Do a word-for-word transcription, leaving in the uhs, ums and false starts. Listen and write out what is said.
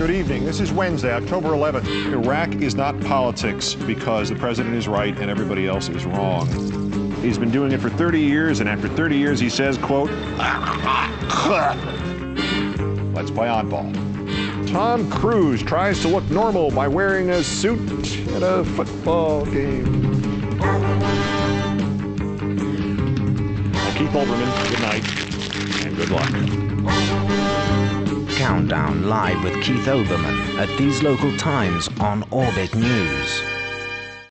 Good evening. This is Wednesday, October eleventh. Iraq is not politics because the president is right and everybody else is wrong. He's been doing it for thirty years, and after thirty years he says, quote, let's play oddball. Tom Cruise tries to look normal by wearing a suit at a football game. I'm Keith Olbermann, good night and good luck. Countdown live with Keith Olbermann at these local times on Orbit News.